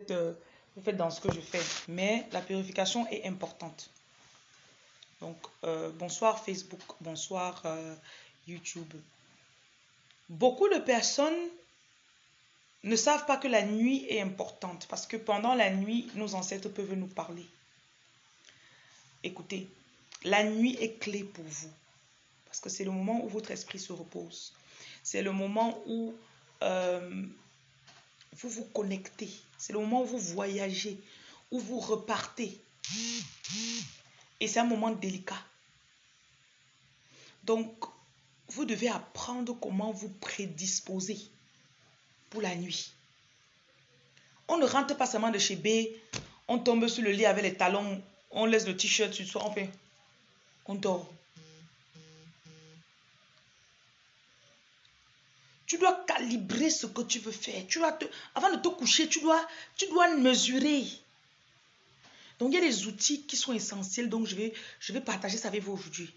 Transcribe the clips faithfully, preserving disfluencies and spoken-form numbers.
euh, vous faites dans ce que je fais, mais la purification est importante. Donc, euh, bonsoir Facebook, bonsoir euh, YouTube. Beaucoup de personnes ne savent pas que la nuit est importante parce que pendant la nuit, nos ancêtres peuvent nous parler. Écoutez, la nuit est clé pour vous parce que c'est le moment où votre esprit se repose. C'est le moment où euh, vous vous connectez. C'est le moment où vous voyagez, où vous repartez. Et c'est un moment délicat. Donc, vous devez apprendre comment vous prédisposer pour la nuit. On ne rentre pas seulement de chez B, on tombe sur le lit avec les talons, on laisse le t-shirt sur soi, on fait, on dort. Tu dois calibrer ce que tu veux faire. Tu dois te, avant de te coucher, tu dois, tu dois mesurer. Donc, il y a des outils qui sont essentiels, donc je vais, je vais partager ça avec vous aujourd'hui.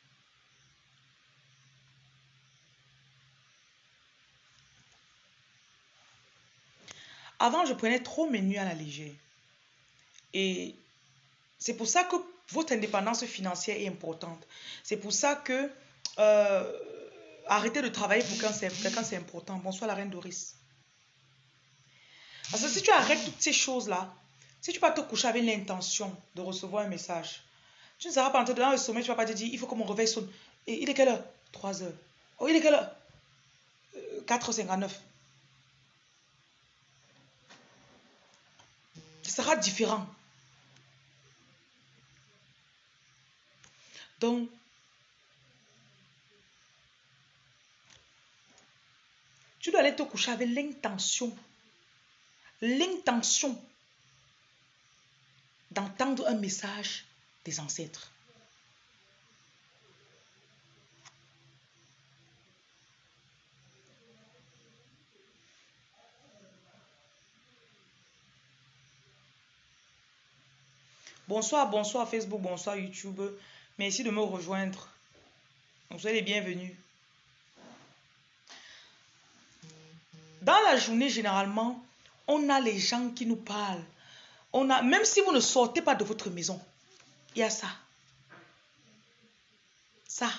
Avant, je prenais trop mes nuits à la légère. Et c'est pour ça que votre indépendance financière est importante. C'est pour ça que euh, arrêter de travailler pour quelqu'un, c'est important. Bonsoir la reine Doris. Parce que si tu arrêtes toutes ces choses-là, si tu vas te coucher avec l'intention de recevoir un message, tu ne seras pas en train de dans le sommeil, tu ne vas pas te dire, il faut que mon réveil sonne. Et il est quelle heure? trois heures. Oh, il est quelle heure? euh, quatre heures cinquante-neuf. Ce sera différent. Donc, tu dois aller te coucher avec l'intention, l'intention d'entendre un message des ancêtres. Bonsoir, bonsoir Facebook, bonsoir YouTube. Merci de me rejoindre. Vous soyez les bienvenus. Dans la journée, généralement, on a les gens qui nous parlent. On a, même si vous ne sortez pas de votre maison, il y a ça. Ça.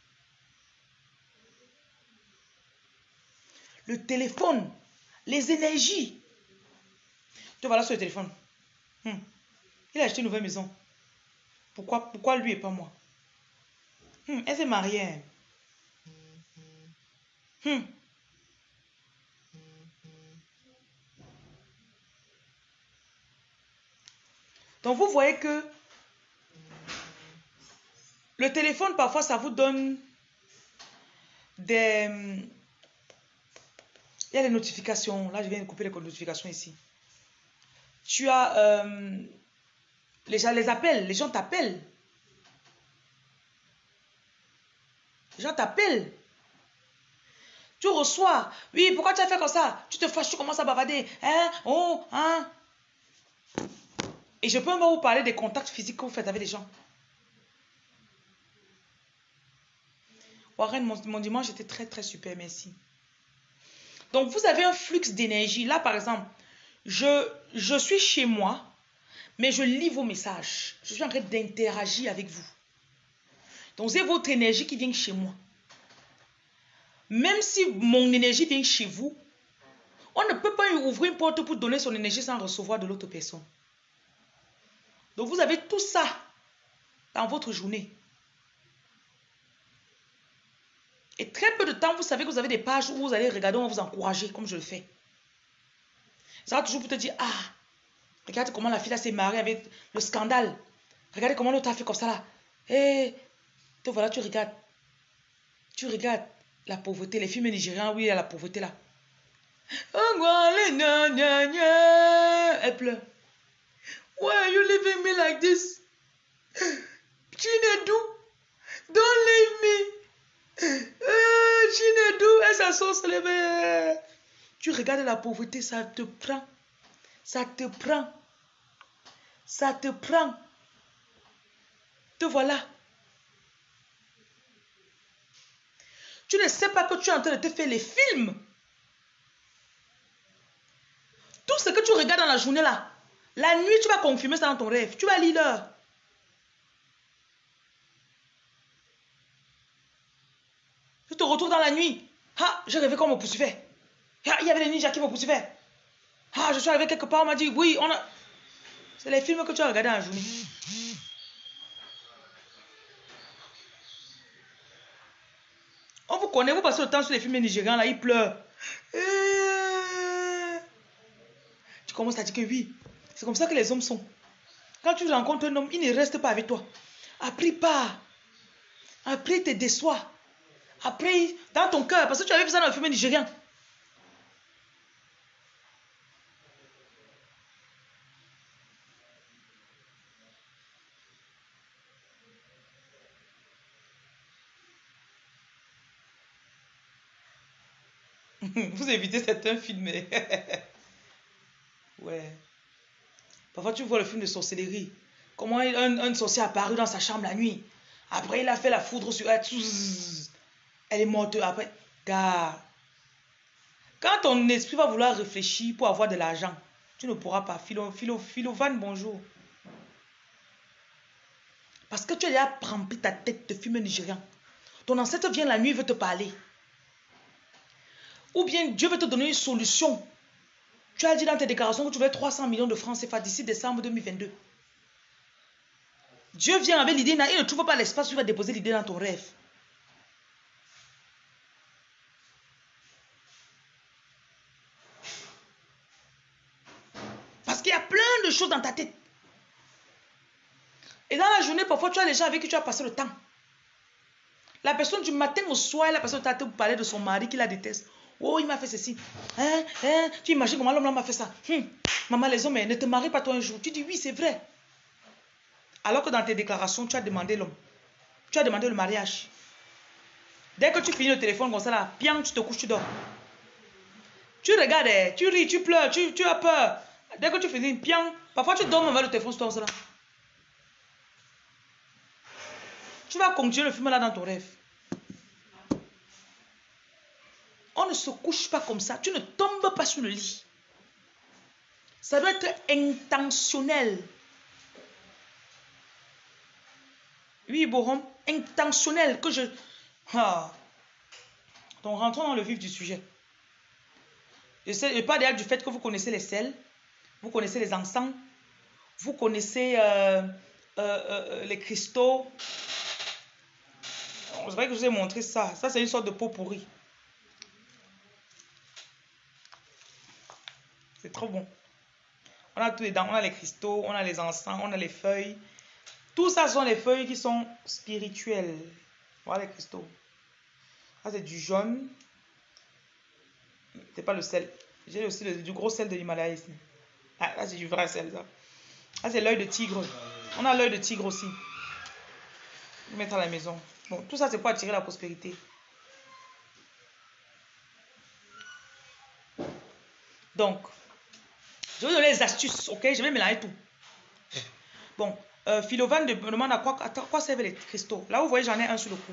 Le téléphone, les énergies. Tu vois là sur le téléphone. Hmm. Il a acheté une nouvelle maison. Pourquoi, pourquoi lui et pas moi? Hmm. Elle s'est mariée. Hmm. Donc vous voyez que le téléphone, parfois, ça vous donne des... Il y a les notifications. Là, je viens de couper les notifications ici. Tu as euh, les gens les appellent. Les gens t'appellent. Les gens t'appellent. Tu reçois. Oui, pourquoi tu as fait comme ça? Tu te fâches, tu commences à bavarder. Hein? Oh, hein? Et je peux même vous parler des contacts physiques que vous faites avec les gens. Warren, mon, mon dimanche était très, très super, merci. Donc, vous avez un flux d'énergie. Là, par exemple, je, je suis chez moi, mais je lis vos messages. Je suis en train d'interagir avec vous. Donc, c'est votre énergie qui vient chez moi. Même si mon énergie vient chez vous, on ne peut pas ouvrir une porte pour donner son énergie sans recevoir de l'autre personne. Donc, vous avez tout ça dans votre journée. Et très peu de temps, vous savez que vous avez des pages où vous allez regarder, on va vous encourager, comme je le fais. Ça va toujours pour te dire, ah, regarde comment la fille s'est mariée avec le scandale. Regardez comment l'autre a fait comme ça là. Et te voilà, tu regardes. Tu regardes la pauvreté. Les films nigérians, oui, il y a la pauvreté là. Elle pleure. Why are you leaving me like this? Chinedu, don't leave me. Euh, Chinedu, elle s'assoit sur les mains. Tu regardes la pauvreté, ça te prend. Ça te prend. Ça te prend. Te voilà. Tu ne sais pas que tu es en train de te faire les films. Tout Tout ce que tu regardes dans la journée là, la nuit, tu vas confirmer ça dans ton rêve. Tu vas lire l'heure. Tu te retrouves dans la nuit. Ah, j'ai rêvé qu'on me poursuivait. Ah, il y avait des ninjas qui me poursuivaient. Ah, je suis arrivé quelque part, on m'a dit, oui, on a... C'est les films que tu as regardés en journée. On vous connaît, vous passez le temps sur les films nigérians, là, ils pleurent. Euh... Tu commences à dire que oui, c'est comme ça que les hommes sont. Quand tu rencontres un homme, il ne reste pas avec toi. Après, il part. Après, il te déçoit. Après, dans ton cœur, parce que tu avais vu ça dans le film nigérien. Vous évitez certains films, mais... ouais. Parfois, tu vois le film de sorcellerie. Comment un, un sorcier est apparu dans sa chambre la nuit. Après, il a fait la foudre sur elle. Elle est morte après. Car, quand ton esprit va vouloir réfléchir pour avoir de l'argent, tu ne pourras pas. Philo, philo, Philovan, bonjour. Parce que tu as déjà rempli ta tête de films nigérians. Ton ancêtre vient la nuit, il veut te parler. Ou bien Dieu veut te donner une solution. Tu as dit dans tes déclarations que tu veux trois cents millions de francs C F A d'ici décembre deux mille vingt-deux. Dieu vient avec l'idée, il ne trouve pas l'espace où il va déposer l'idée dans ton rêve. Parce qu'il y a plein de choses dans ta tête. Et dans la journée, parfois, tu as les gens avec qui tu as passé le temps. La personne du matin au soir, la personne t'a parlé de son mari qui la déteste. Oh, il m'a fait ceci. Hein, hein, tu imagines comment l'homme m'a fait ça. Hum. Maman, les hommes, ne te marie pas toi un jour. Tu dis oui, c'est vrai. Alors que dans tes déclarations, tu as demandé l'homme. Tu as demandé le mariage. Dès que tu finis le téléphone comme ça, là, piang, tu te couches, tu dors. Tu regardes, tu ris, tu pleures, tu, tu as peur. Dès que tu finis, piang, parfois tu dors, on va le téléphone sur toi. Tu vas continuer le film là dans ton rêve. On ne se couche pas comme ça. Tu ne tombes pas sur le lit. Ça doit être intentionnel. Oui, Borom, intentionnel que je... Ah. Donc, rentrons dans le vif du sujet. Je, sais, je parle déjà du fait que vous connaissez les sels, vous connaissez les encens, vous connaissez euh, euh, euh, les cristaux. C'est vrai que je vous ai montré ça. Ça, c'est une sorte de pot pourri. C'est trop bon. On a tous les dents, on a les cristaux, on a les encens, on a les feuilles. Tout ça sont les feuilles qui sont spirituelles. Voilà les cristaux. Ça, c'est du jaune. C'est pas le sel. J'ai aussi le, du gros sel de l'Himalaya ici. Ah, là, c'est du vrai sel, ça. Là, c'est l'œil de tigre. On a l'œil de tigre aussi. Je vais mettre à la maison. Bon, tout ça, c'est pour attirer la prospérité. Donc, je vais vous donner les astuces, ok? Je vais mélanger tout. Bon, euh, Philovan me demande à quoi, à quoi servent les cristaux. Là, vous voyez, j'en ai un sur le cou.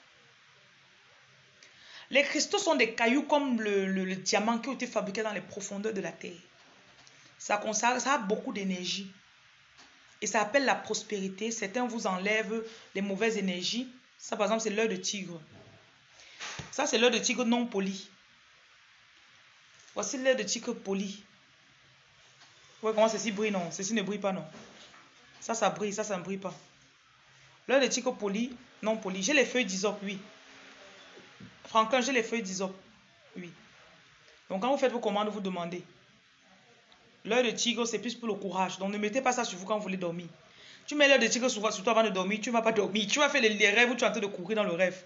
Les cristaux sont des cailloux comme le, le, le diamant qui ont été fabriqués dans les profondeurs de la terre. Ça, ça, ça a beaucoup d'énergie. Et ça appelle la prospérité. Certains vous enlèvent les mauvaises énergies. Ça, par exemple, c'est l'œil de tigre. Ça, c'est l'œil de tigre non poli. Voici l'œil de tigre poli. Vous voyez comment ceci brille? Non, ceci ne brille pas, non. Ça, ça brille, ça, ça ne brille pas. L'œil de tigre poli, non poli. J'ai les feuilles d'hysope, oui. Franklin, j'ai les feuilles d'hysope, oui. Donc, quand vous faites vos commandes, vous demandez. L'œil de tigre, c'est plus pour le courage. Donc, ne mettez pas ça sur vous quand vous voulez dormir. Tu mets l'œil de tigre sur, sur toi avant de dormir, tu ne vas pas dormir. Tu vas faire les, les rêves où tu es en train de courir dans le rêve.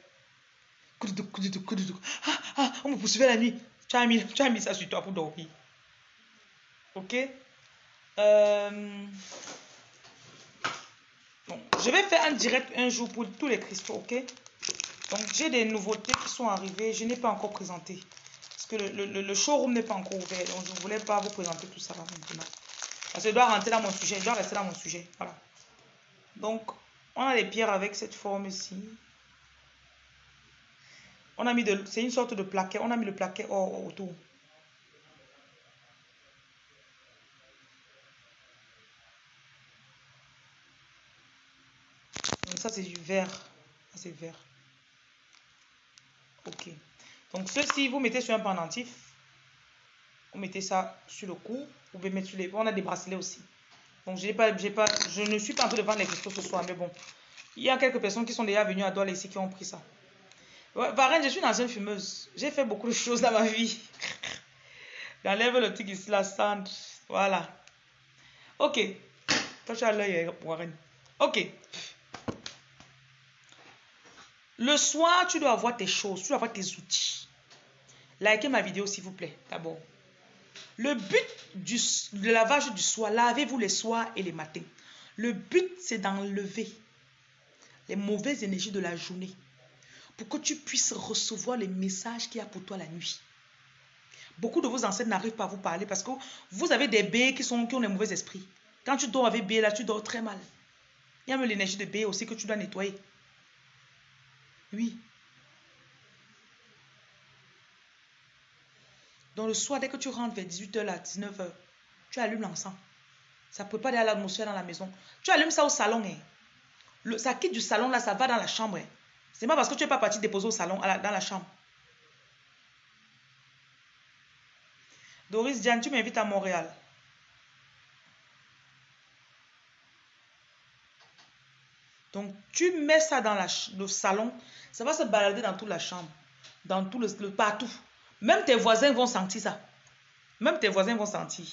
Ah, ah, on me poursuivait la nuit. Tu as mis, tu as mis ça sur toi pour dormir. Ok? Euh... Bon, je vais faire un direct un jour pour tous les cristaux, ok? Donc, j'ai des nouveautés qui sont arrivées. Je n'ai pas encore présenté. Parce que le, le, le showroom n'est pas encore ouvert. Donc, je ne voulais pas vous présenter tout ça là maintenant. Parce que je dois rentrer dans mon sujet. Je dois rester dans mon sujet. Voilà. Donc, on a les pierres avec cette forme ici. On a mis de... C'est une sorte de plaquet. On a mis le plaquet or autour. ça c'est du vert. Ça c'est vert. Ok. Donc ceci, vous mettez sur un pendentif. Vous mettez ça sur le cou. Vous pouvez mettre sur les... On a des bracelets aussi. Donc j'ai pas, j'ai pas, je ne suis pas en train de vendre les cristaux ce soir, mais bon. Il y a quelques personnes qui sont déjà venues à Douala ici qui ont pris ça. Ouais, pareil, je suis une ancienne fumeuse. J'ai fait beaucoup de choses dans ma vie. J'enlève le truc ici, la cendre. Voilà. Ok. Toi, tu as l'œil, Warren. Ok. Le soir, tu dois avoir tes choses, tu dois avoir tes outils. Likez ma vidéo, s'il vous plaît, d'abord. Le but du le lavage du soir, lavez-vous les soirs et les matins. Le but, c'est d'enlever les mauvaises énergies de la journée pour que tu puisses recevoir les messages qu'il y a pour toi la nuit. Beaucoup de vos ancêtres n'arrivent pas à vous parler parce que vous avez des baies qui, sont, qui ont des mauvais esprits. Quand tu dors avec baies, là, tu dors très mal. Il y a même l'énergie de baies aussi que tu dois nettoyer. Oui. Donc le soir, dès que tu rentres vers dix-huit heures, là, dix-neuf heures, tu allumes l'encens. Ça peut pas aller à l'atmosphère dans la maison. Tu allumes ça au salon. Hein. Le, ça quitte du salon, là, ça va dans la chambre. Hein. C'est pas parce que tu n'es pas parti déposer au salon, à la, dans la chambre. Doris Diane, tu m'invites à Montréal. Donc, tu mets ça dans la, le salon. Ça va se balader dans toute la chambre. Dans tout le, le partout. Même tes voisins vont sentir ça. Même tes voisins vont sentir.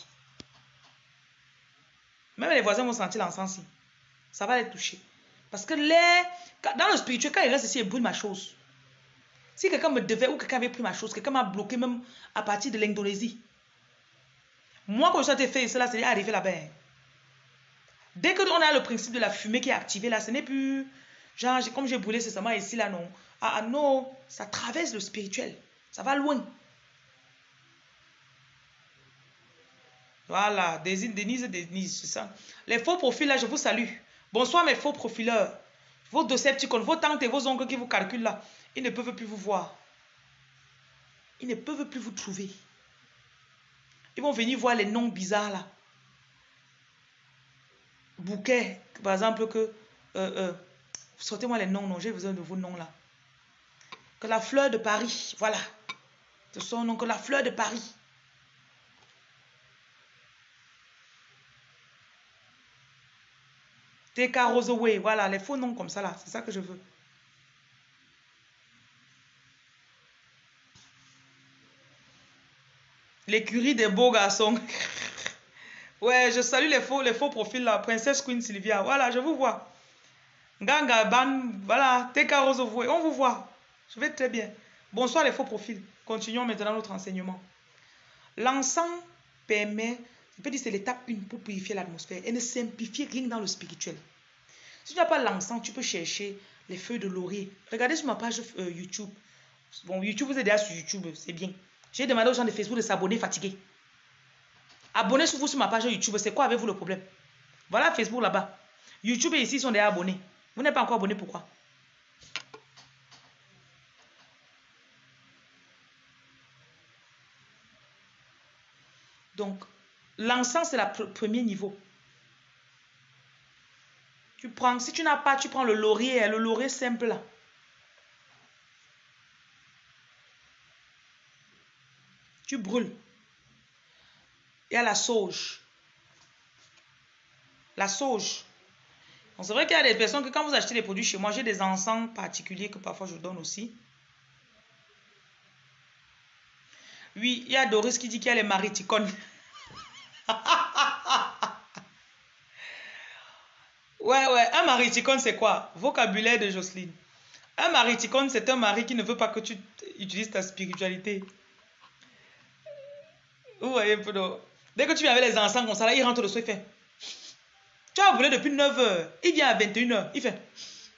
Même les voisins vont sentir l'encens. Ça va les toucher. Parce que les, dans le spirituel, quand il reste ici, il brûle ma chose. Si quelqu'un me devait ou quelqu'un avait pris ma chose, quelqu'un m'a bloqué même à partir de l'Indonésie. Moi, quand je suis fait cela, c'est arrivé là-bas. Dès qu'on a le principe de la fumée qui est activée là, ce n'est plus... Genre, comme j'ai brûlé c'est seulement ici là, non. Ah, ah non, ça traverse le spirituel. Ça va loin. Voilà, Denise, Denise, Denise, c'est ça. Les faux profils là, je vous salue. Bonsoir mes faux profileurs. Vos Decepticons, vos tantes et vos oncles qui vous calculent là, ils ne peuvent plus vous voir. Ils ne peuvent plus vous trouver. Ils vont venir voir les noms bizarres là. Bouquet, par exemple, que... Euh, euh, sortez-moi les noms, non, j'ai besoin de vos noms là. Que la fleur de Paris, voilà. C'est son nom, que la fleur de Paris. T K Roseway, voilà, les faux noms comme ça là, c'est ça que je veux. L'écurie des beaux garçons. Ouais, je salue les faux, les faux profils là. Princesse Queen Sylvia, voilà, je vous vois. Ganga, Ban, voilà, T K Roseway, on vous voit. Je vais très bien. Bonsoir les faux profils. Continuons maintenant notre enseignement. L'encens permet, je peux dire c'est l'étape une pour purifier l'atmosphère et ne simplifier rien dans le spirituel. Si tu n'as pas l'encens, tu peux chercher les feuilles de laurier. Regardez sur ma page euh, YouTube. Bon, YouTube, vous êtes déjà sur YouTube, c'est bien. J'ai demandé aux gens de Facebook de s'abonner fatigués. Abonnez-vous sur ma page YouTube, c'est quoi avec vous le problème? Voilà Facebook là-bas. YouTube et ici sont déjà abonnés. Vous n'êtes pas encore abonné, pourquoi? Donc, l'encens, c'est le premier niveau. Tu prends, si tu n'as pas, tu prends le laurier, le laurier simple là. Tu brûles. Il y a la sauge. La sauge. C'est vrai qu'il y a des personnes que quand vous achetez des produits chez moi, j'ai des encens particuliers que parfois je donne aussi. Oui, il y a Doris qui dit qu'il y a les mariticones. Ouais, ouais, un mariticone c'est quoi? Vocabulaire de Jocelyne. Un mariticone c'est un mari qui ne veut pas que tu utilises ta spiritualité. Vous voyez, dès que tu viens avec les encens comme ça, là, il rentre le soir, il fait. Tu as brûlé depuis neuf heures, il vient à vingt et une heures, il fait.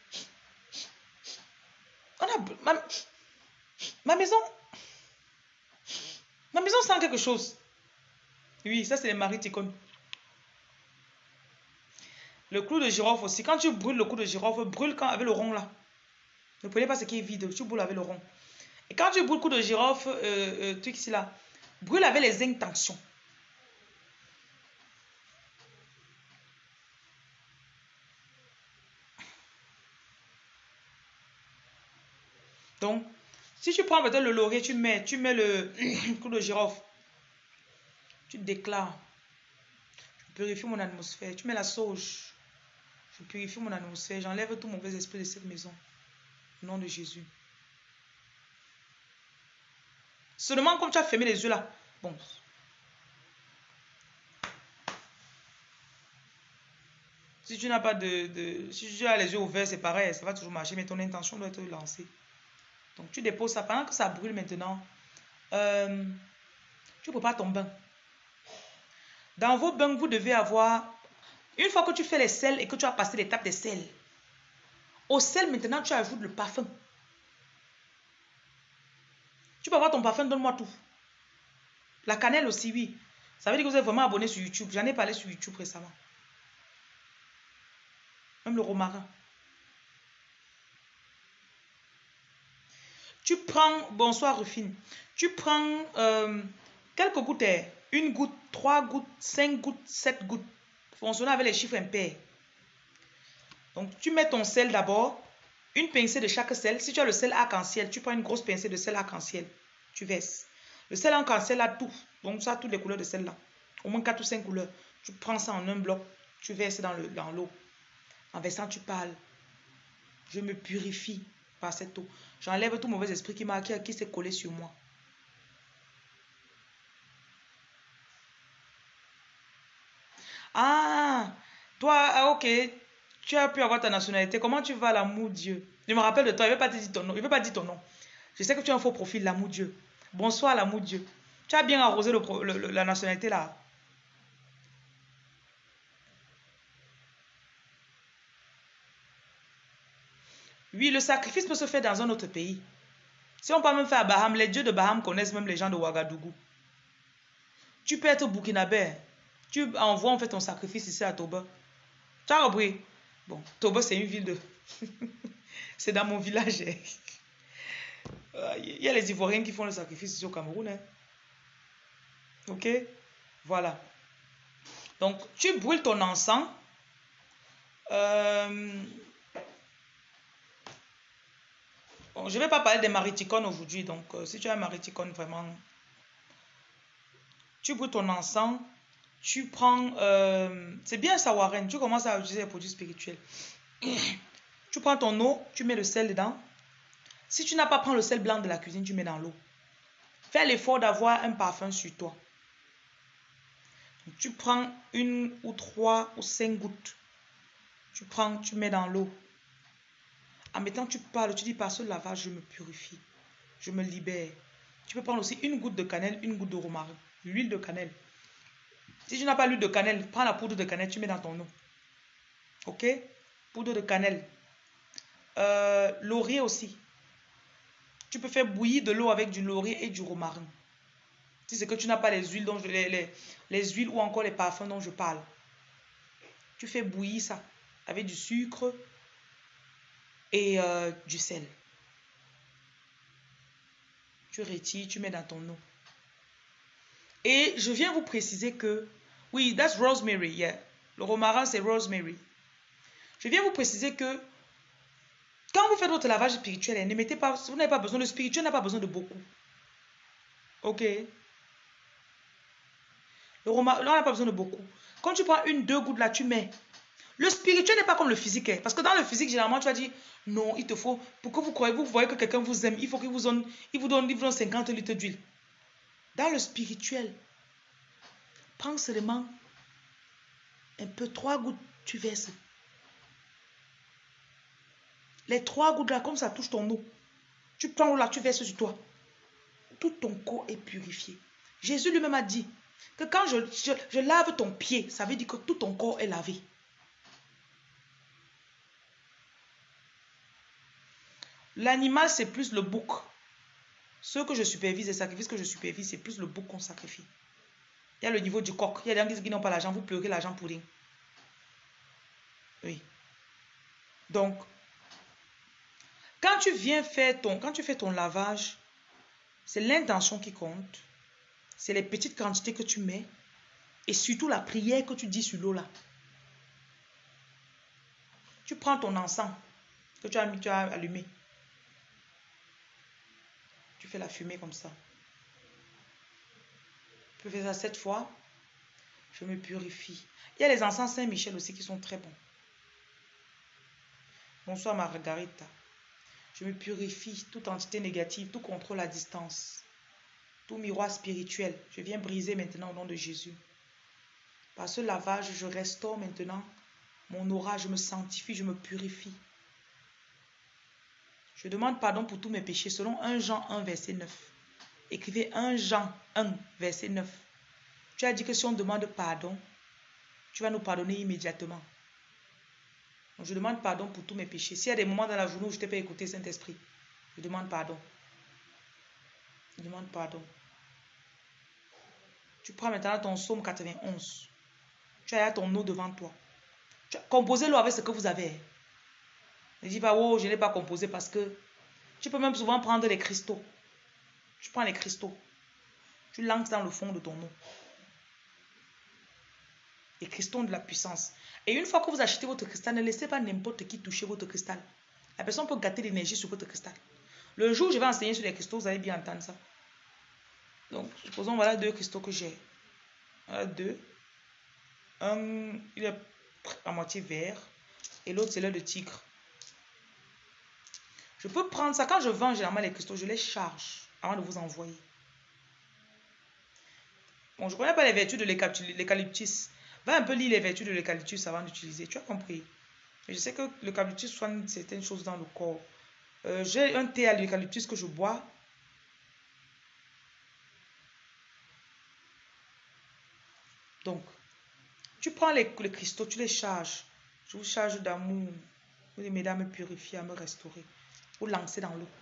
On a, ma, ma maison, ma maison sent quelque chose. Oui, ça c'est les mariticones. Le clou de girofle aussi. Quand tu brûles le clou de girofle, brûle quand avec le rond là. Ne prenez pas ce qui est vide, tu brûles avec le rond. Et quand tu brûles le clou de girofle, euh, euh, truc ici là, brûle avec les intentions. Donc, si tu prends peut-être le laurier, tu mets, tu mets le clou de girofle. Tu déclares. Je purifie mon atmosphère. Tu mets la sauge. Je purifie mon atmosphère. J'enlève tout mauvais esprit de cette maison. Au nom de Jésus. Seulement comme tu as fermé les yeux là. Bon. Si tu n'as pas de, de... Si tu as les yeux ouverts, c'est pareil. Ça va toujours marcher. Mais ton intention doit être lancée. Donc tu déposes ça. Pendant que ça brûle maintenant, euh, tu prépares ton bain. Dans vos bains, vous devez avoir... Une fois que tu fais les sels et que tu as passé l'étape des sels, au sel maintenant, tu ajoutes le parfum. Tu peux avoir ton parfum, donne-moi tout. La cannelle aussi, oui. Ça veut dire que vous êtes vraiment abonné sur YouTube. J'en ai parlé sur YouTube récemment. Même le romarin. Tu prends, bonsoir Rufine, tu prends euh, quelques gouttes, une goutte, trois gouttes, cinq gouttes, sept gouttes, fonctionnant avec les chiffres impairs. Donc tu mets ton sel d'abord, une pincée de chaque sel. Si tu as le sel arc-en-ciel, tu prends une grosse pincée de sel arc-en-ciel, tu verses. Le sel arc-en-ciel a tout, donc ça a toutes les couleurs de sel là, au moins quatre ou cinq couleurs. Tu prends ça en un bloc, tu verses dans le dans l'eau. En versant, tu parles. Je me purifie par cette eau. J'enlève tout mauvais esprit qui m'a qui, qui s'est collé sur moi. Ah, toi, ah, ok. Tu as pu avoir ta nationalité. Comment tu vas, l'amour Dieu? Je me rappelle de toi. Il ne veut pas te dire ton nom. Il veut pas dire ton nom. Je sais que tu as un faux profil, l'amour Dieu. Bonsoir, l'amour Dieu. Tu as bien arrosé le, le, le, la nationalité là. Oui, le sacrifice peut se faire dans un autre pays. Si on peut même faire à Baham, les dieux de Baham connaissent même les gens de Ouagadougou. Tu peux être burkinabé. Tu envoies en fait ton sacrifice ici à Toba. Tu as compris? Bon, Toba c'est une ville de... c'est dans mon village. Il y a les Ivoiriens qui font le sacrifice ici au Cameroun. Hein. Ok? Voilà. Donc, tu brûles ton encens. Euh... Bon, je ne vais pas parler des mariticones aujourd'hui. Donc, euh, si tu as un mariticone, vraiment... Tu brûles ton encens. Tu prends... Euh... C'est bien ça, Warren. Tu commences à utiliser les produits spirituels. Tu prends ton eau. Tu mets le sel dedans. Si tu n'as pas pris le sel blanc de la cuisine, tu mets dans l'eau. Fais l'effort d'avoir un parfum sur toi. Tu prends une ou trois ou cinq gouttes. Tu prends, tu mets dans l'eau. En mettant, tu parles, tu dis par ce lavage, je me purifie. Je me libère. Tu peux prendre aussi une goutte de cannelle, une goutte de romarin. L'huile de cannelle. Si tu n'as pas l'huile de cannelle, prends la poudre de cannelle, tu mets dans ton eau. Ok? Poudre de cannelle. Euh, laurier aussi. Tu peux faire bouillir de l'eau avec du laurier et du romarin. Si c'est que tu n'as pas les huiles, dont je, les, les, les huiles ou encore les parfums dont je parle. Tu fais bouillir ça avec du sucre et euh, du sel. Tu retires, tu mets dans ton eau. Et je viens vous préciser que, oui, that's rosemary, yeah. Le romarin, c'est rosemary. Je viens vous préciser que quand vous faites votre lavage spirituel, ne mettez pas, vous n'avez pas besoin, le spirituel n'a pas besoin de beaucoup. Ok? Le romarin n'a pas besoin de beaucoup. Quand tu prends une, deux gouttes là, tu mets. Le spirituel n'est pas comme le physique. Hein, parce que dans le physique, généralement, tu vas dire, non, il te faut, pour que vous croyez, vous voyez que quelqu'un vous aime, il faut qu'il vous donne, il vous donne, il vous donne cinquante litres d'huile. Dans le spirituel, prends seulement un peu, trois gouttes, tu verses. Les trois gouttes là, comme ça touche ton eau. Tu prends l'eau là, tu verses sur toi. Tout ton corps est purifié. Jésus lui-même a dit que quand je, je, je lave ton pied, ça veut dire que tout ton corps est lavé. L'animal, c'est plus le bouc. Ceux que je supervise, les sacrifices que je supervise, c'est plus le bouc qu'on sacrifie. Il y a le niveau du coq. Il y a des gens qui n'ont pas l'argent, vous pleurez l'argent pour rien. Oui. Donc, quand tu viens faire ton, quand tu fais ton lavage, c'est l'intention qui compte. C'est les petites quantités que tu mets. Et surtout la prière que tu dis sur l'eau là. Tu prends ton encens que tu as, tu as allumé. Tu fais la fumée comme ça. Tu peux faire ça sept fois. Je me purifie. Il y a les encens Saint-Michel aussi qui sont très bons. Bonsoir Margarita. Je me purifie toute entité négative, tout contrôle à distance, tout miroir spirituel. Je viens briser maintenant au nom de Jésus. Par ce lavage, je restaure maintenant mon aura, je me sanctifie, je me purifie. Je demande pardon pour tous mes péchés selon un Jean un, verset neuf. Écrivez un Jean un, verset neuf. Tu as dit que si on demande pardon, tu vas nous pardonner immédiatement. Donc je demande pardon pour tous mes péchés. S'il y a des moments dans la journée où je ne t'ai pas écouté, Saint-Esprit, je demande pardon. Je demande pardon. Tu prends maintenant ton psaume quatre-vingt-onze. Tu as ton eau devant toi. Composez-le avec ce que vous avez. Ne dis pas, oh, je n'ai pas composé parce que tu peux même souvent prendre les cristaux. Tu prends les cristaux. Tu lances dans le fond de ton eau. Les cristaux ont de la puissance. Et une fois que vous achetez votre cristal, ne laissez pas n'importe qui toucher votre cristal. La personne peut gâter l'énergie sur votre cristal. Le jour où je vais enseigner sur les cristaux, vous allez bien entendre ça. Donc, supposons, voilà deux cristaux que j'ai. Voilà deux. Un, il est à moitié vert. Et l'autre, c'est l'œil de tigre. Je peux prendre ça. Quand je vends généralement les cristaux, je les charge avant de vous envoyer. Bon, je ne connais pas les vertus de l'eucalyptus. Va un peu lire les vertus de l'eucalyptus avant d'utiliser. Tu as compris? Je sais que l'eucalyptus soigne certaines choses dans le corps. Euh, J'ai un thé à l'eucalyptus que je bois. Donc, tu prends les, les cristaux, tu les charges. Je vous charge d'amour. Vous m'aidez à me purifier, à me restaurer. Vous lancez dans l'eau.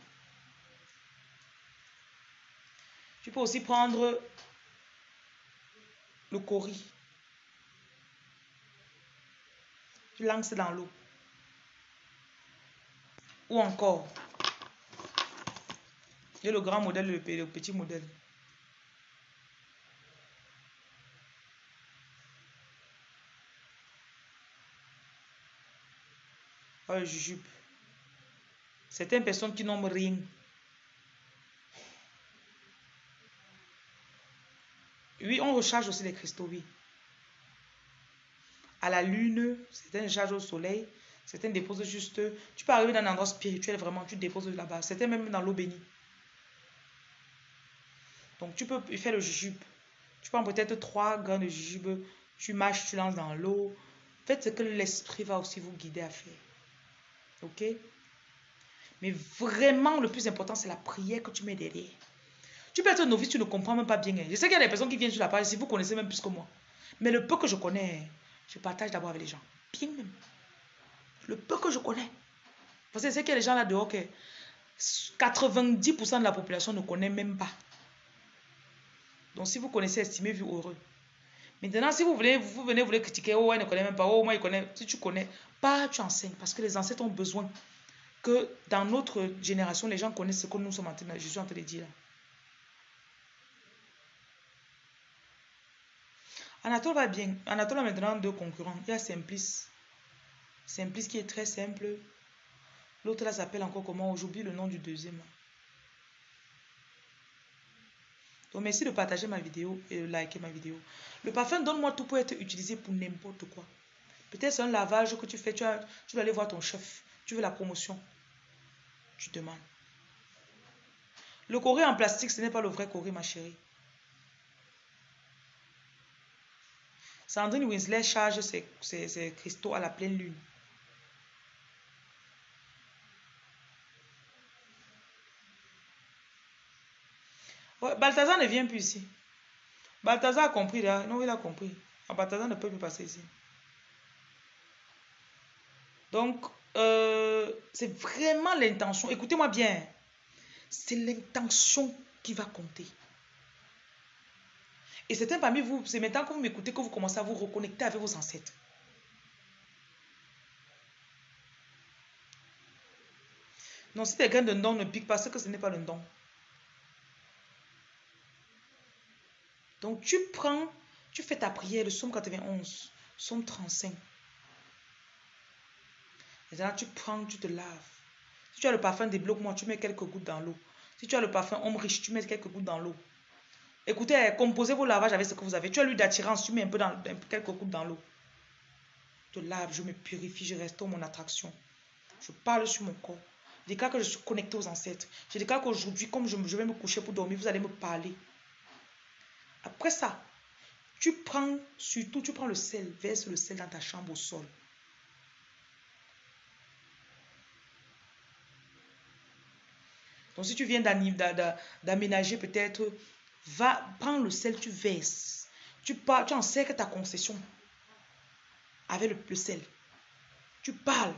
Tu peux aussi prendre le cori. Tu lances dans l'eau. Ou encore, il y a le grand modèle et le petit modèle. Oh, le jujube. Certaines personnes qui n'ont rien. Oui, on recharge aussi les cristaux, oui. À la lune, certains chargent au soleil, certains déposent juste... Tu peux arriver dans un endroit spirituel, vraiment, tu déposes là-bas. Certains même dans l'eau bénie. Donc, tu peux faire le jujube. Tu prends peut-être trois grains de jujube, tu mâches, tu lances dans l'eau. Faites ce que l'esprit va aussi vous guider à faire. Ok? Mais vraiment, le plus important, c'est la prière que tu mets derrière. Tu peux être novice, tu ne comprends même pas bien. Je sais qu'il y a des personnes qui viennent sur la page, si vous connaissez même plus que moi. Mais le peu que je connais, je partage d'abord avec les gens. Bien même. Le peu que je connais. Parce que c'est qu'il y a des gens là dehors que quatre-vingt-dix pour cent de la population ne connaît même pas. Donc si vous connaissez, estimez-vous heureux. Maintenant, si vous voulez, vous venez, vous voulez critiquer, oh, elle ne connaît même pas, oh, moi, il connaît. Si tu connais, pas, tu enseignes. Parce que les ancêtres ont besoin que dans notre génération, les gens connaissent ce que nous sommes en train de, je suis en train de dire là. Anatole va bien. Anatole a maintenant deux concurrents. Il y a Simplice. Simplice qui est très simple. L'autre là s'appelle encore comment? J'oublie le nom du deuxième. Donc merci de partager ma vidéo et de liker ma vidéo. Le parfum Donne-moi tout peut être utilisé pour n'importe quoi. Peut-être c'est un lavage que tu fais. Tu, as, tu dois aller voir ton chef. Tu veux la promotion. Tu demandes. Le cori en plastique, ce n'est pas le vrai cori, ma chérie. Sandrine Winslet charge ses, ses, ses cristaux à la pleine lune. Ouais, Balthazar ne vient plus ici. Balthazar a compris là. Non, il a compris. Ah, Balthazar ne peut plus passer ici. Donc, euh, c'est vraiment l'intention. Écoutez-moi bien. C'est l'intention qui va compter. Et certains parmi vous, c'est maintenant que vous m'écoutez que vous commencez à vous reconnecter avec vos ancêtres. Non, si quelqu'un de don ne pique pas, c'est que ce n'est pas le don. Donc, tu prends, tu fais ta prière, le psaume quatre-vingt-onze, psaume trente-cinq. Et là, tu prends, tu te laves. Si tu as le parfum, débloque-moi, tu mets quelques gouttes dans l'eau. Si tu as le parfum homme riche, tu mets quelques gouttes dans l'eau. Écoutez, composez vos lavages avec ce que vous avez. Tu as l'huile d'attirance, tu mets un peu dans quelques gouttes dans l'eau. Je lave, je me purifie, je restaure mon attraction. Je parle sur mon corps. Je déclare que je suis connecté aux ancêtres. Je déclare qu'aujourd'hui, comme je, je vais me coucher pour dormir, vous allez me parler. Après ça, tu prends, surtout, tu prends le sel, verse le sel dans ta chambre au sol. Donc, si tu viens d'aménager peut-être, va, prends le sel, tu verses. Tu, parles, tu encercles ta concession avec le, le sel. Tu parles.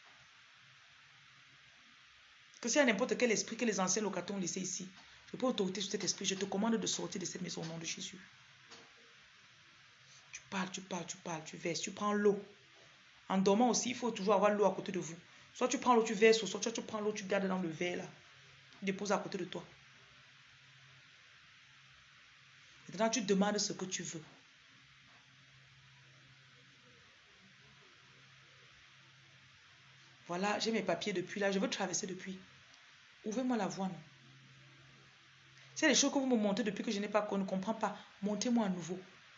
Que s'il y a n'importe quel esprit que les anciens locataires ont laissé ici, je peux autorité sur cet esprit. Je te commande de sortir de cette maison au nom de Jésus. Tu parles, tu parles, tu parles, tu verses, tu prends l'eau. En dormant aussi, il faut toujours avoir l'eau à côté de vous. Soit tu prends l'eau, tu verses, soit tu prends l'eau, tu gardes dans le verre là. Tu déposes à côté de toi. Maintenant, tu demandes ce que tu veux. Voilà, j'ai mes papiers depuis là. Je veux traverser depuis. Ouvrez-moi la voie, non? C'est les choses que vous me montrez depuis que je n'ai pas, qu'on ne comprend pas. Montez-moi à nouveau.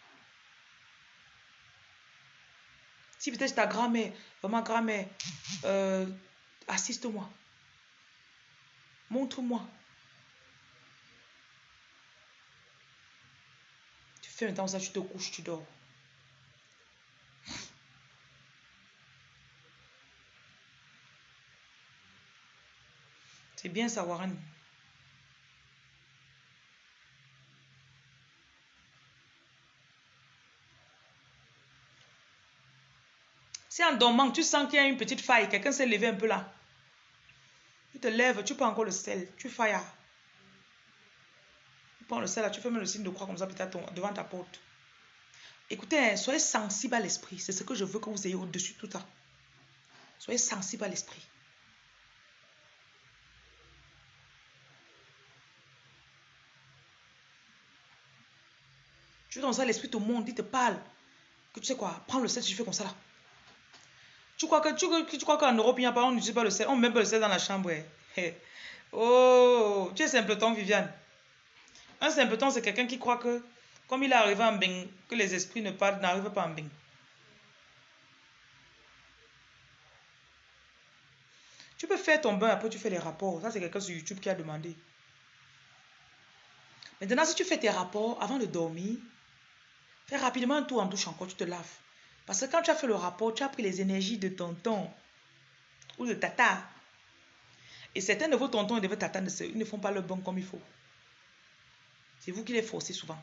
Si peut-être ta grand-mère, vraiment grand-mère, euh, assiste-moi. Montre-moi. Tu fais maintenant ça, tu te couches, tu dors. C'est bien ça, Warren. Si en dormant, tu sens qu'il y a une petite faille, quelqu'un s'est levé un peu là. Tu te lèves, tu prends encore le sel, tu failles. Tu prends le sel là, tu fais même le signe de croix comme ça peut-être devant ta porte. Écoutez, soyez sensible à l'esprit. C'est ce que je veux que vous ayez au-dessus de tout ça. Soyez sensible à l'esprit. Tu veux dans ça, l'esprit te montre, il te parle. Que tu sais quoi, prends le sel, tu fais comme ça là. Tu crois que tu, tu crois qu'en Europe, il n'y a pas, on n'utilise pas le sel, on met pas le sel dans la chambre. Eh. Oh, tu es simpleton, Viviane. Un simpleton, c'est quelqu'un qui croit que, comme il est arrivé en Bing, que les esprits ne parlent, n'arrivent pas en Bing. Tu peux faire ton bain, après tu fais les rapports. Ça, c'est quelqu'un sur YouTube qui a demandé. Maintenant, si tu fais tes rapports avant de dormir, fais rapidement un tour en douche encore, tu te laves. Parce que quand tu as fait le rapport, tu as pris les énergies de tonton ou de tata. Et certains de vos tontons et de vos tatas ne, se, ne font pas le bon comme il faut. C'est vous qui les forcez souvent.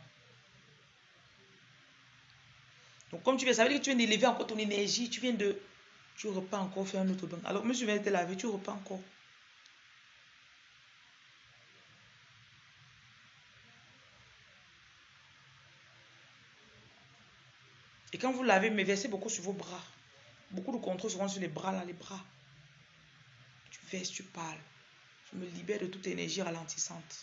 Donc, comme tu viens, ça veut dire que tu viens d'élever encore ton énergie, tu viens de... Tu repars encore faire un autre bain. Alors, même si tu viens de te laver, tu repars encore. Et quand vous lavez, mais versez beaucoup sur vos bras. Beaucoup de contrôle souvent sur les bras, là, les bras. Tu verses, tu parles. Je me libère de toute énergie ralentissante.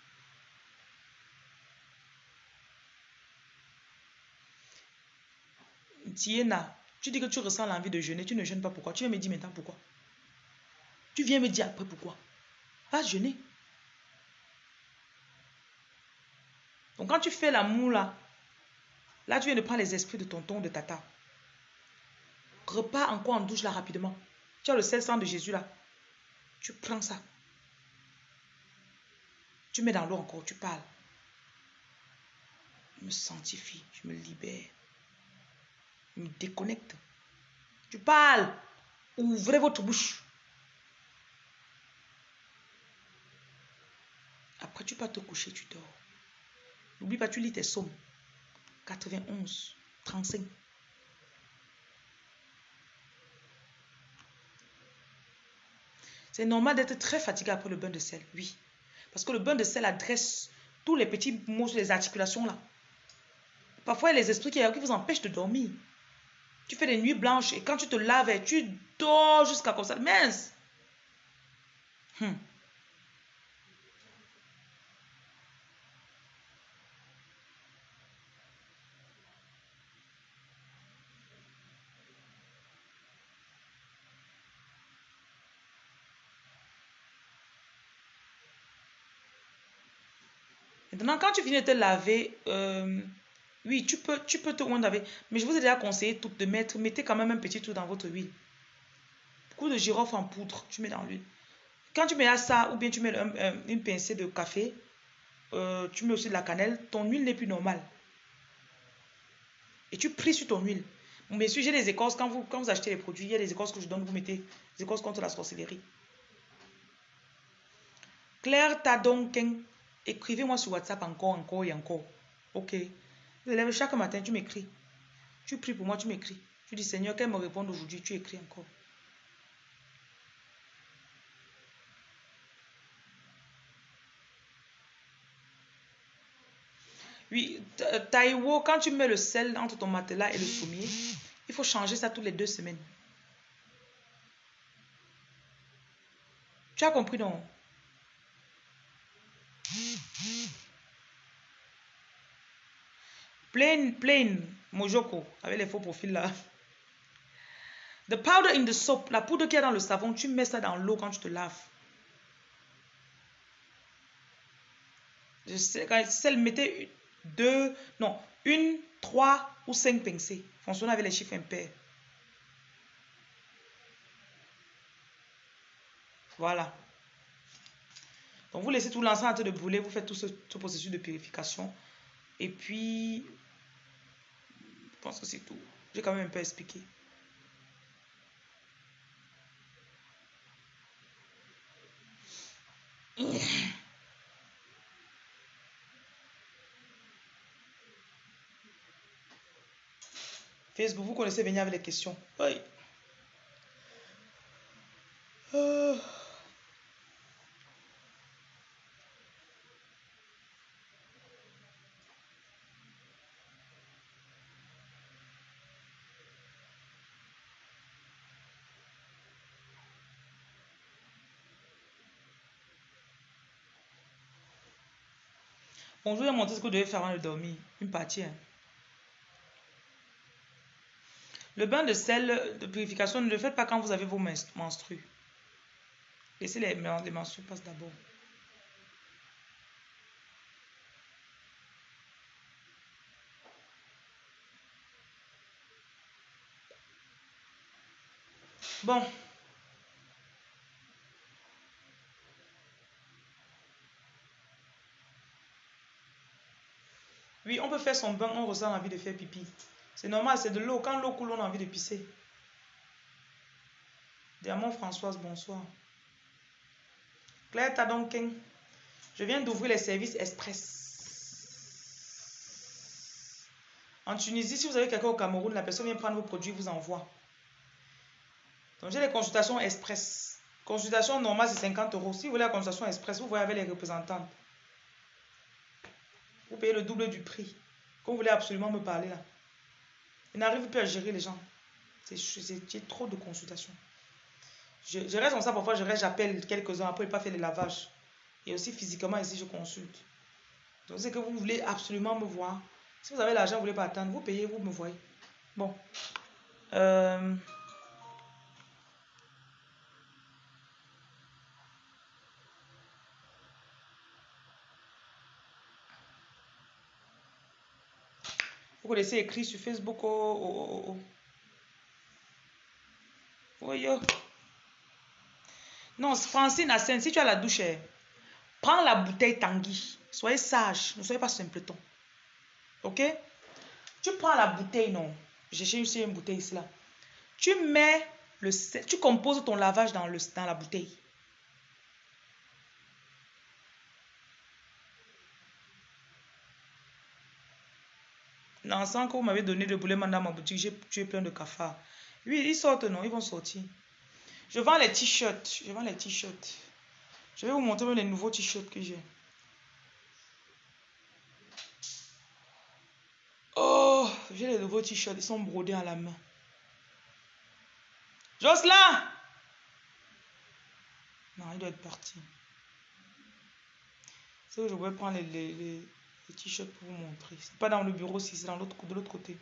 Tiena, tu dis que tu ressens l'envie de jeûner, tu ne jeûnes pas pourquoi? Tu viens me dire maintenant pourquoi? Tu viens me dire après pourquoi? Va jeûner. Donc quand tu fais l'amour là, là tu viens de prendre les esprits de tonton, de tata. Repars encore en douche là rapidement. Tu as le sel sang de Jésus là. Tu prends ça. Tu mets dans l'eau encore, tu parles. Je me sanctifie, je me libère. Je me déconnecte. Tu parles. Ouvrez votre bouche. Après, tu peux te coucher, tu dors. N'oublie pas, tu lis tes psaumes. quatre-vingt-onze, trente-cinq. C'est normal d'être très fatigué après le bain de sel, oui. Parce que le bain de sel adresse tous les petits mots sur les articulations là. Parfois, il y a les esprits qui vous empêchent de dormir. Tu fais des nuits blanches et quand tu te laves, tu dors jusqu'à comme ça. Mince! Hum. Maintenant, quand tu finis de te laver, euh, oui, tu peux, tu peux te laver. Mais je vous ai déjà conseillé tout de mettre, mettez quand même un petit truc dans votre huile. Beaucoup de girofle en poudre, tu mets dans l'huile. Quand tu mets à ça, ou bien tu mets un, un, une pincée de café, euh, tu mets aussi de la cannelle, ton huile n'est plus normale. Et tu pries sur ton huile. Bon, bien sûr, j'ai des écorces. Quand vous, quand vous achetez les produits, il y a des écorces que je donne, vous mettez des écorces contre la sorcellerie. Claire Tadonken, écrivez-moi sur WhatsApp encore, encore et encore. Ok. Vous lèves chaque matin, tu m'écris. Tu pries pour moi, tu m'écris. Tu dis, Seigneur, qu'elle me réponde aujourd'hui, tu écris encore. Oui, Taïwo, quand tu mets le sel entre ton matelas et le sommier, il faut changer ça toutes les deux semaines. Tu as compris, non? Plain, plain, Mojoko, avec les faux profils là. The powder in the soap, la poudre qu'il y a dans le savon, tu mets ça dans l'eau quand tu te laves. Je sais, quand celle mettez deux, non, une, trois ou cinq pincées. Fonctionne avec les chiffres impairs. Voilà. Donc vous laissez tout l'encens en train de brûler, vous faites tout ce, ce processus de purification. Et puis, je pense que c'est tout. J'ai quand même un peu expliqué. Facebook, vous connaissez, venir avec les questions. Oui. Euh. Bon, je vais vous montrer ce que vous devez faire avant de dormir. Une partie. Hein. Le bain de sel de purification, ne le faites pas quand vous avez vos menstrues. Laissez les, les menstrues passer d'abord. Bon. Oui, on peut faire son bain, on ressent l'envie de faire pipi. C'est normal, c'est de l'eau. Quand l'eau coule, on a envie de pisser. Diamant Françoise, bonsoir. Claire Tadonken, je viens d'ouvrir les services express. En Tunisie, si vous avez quelqu'un au Cameroun, la personne vient prendre vos produits, vous envoie. Donc j'ai les consultations express. Consultation normale, c'est cinquante euros. Si vous voulez la consultation express, vous voyez avec les représentantes. Vous payez le double du prix. Quand vous voulez absolument me parler là. Je n'arrive plus à gérer les gens. C'est trop de consultations. Je, je reste comme ça, parfois je reste, j'appelle quelques-uns, après il pas fait le lavage. Et aussi physiquement ici, je consulte. Donc c'est que vous voulez absolument me voir. Si vous avez l'argent, vous ne voulez pas attendre, vous payez, vous me voyez. Bon. Euh... Vous connaissez écrit sur Facebook. Oh, oh, oh, oh. Oh, yo. Non, Francine Assen, si tu as la douche, prends la bouteille Tanguy. Soyez sage, ne soyez pas simpleton. Ok? Tu prends la bouteille, non. J'ai cherché une bouteille ici là. Tu mets le sel, tu composes ton lavage dans, le, dans la bouteille. L'encens que vous m'avez donné de boulet dans ma boutique, j'ai tué plein de cafards. Oui, ils sortent, non, ils vont sortir. Je vends les t-shirts. Je vends les t-shirts. Je vais vous montrer les nouveaux t-shirts que j'ai. Oh, j'ai les nouveaux t-shirts. Ils sont brodés à la main. Jocelyn! Non, il doit être parti. C'est que je vais prendre les, les, les, les t-shirts pour vous montrer. C'est pas dans le bureau, si c'est dans l'autre, de l'autre côté.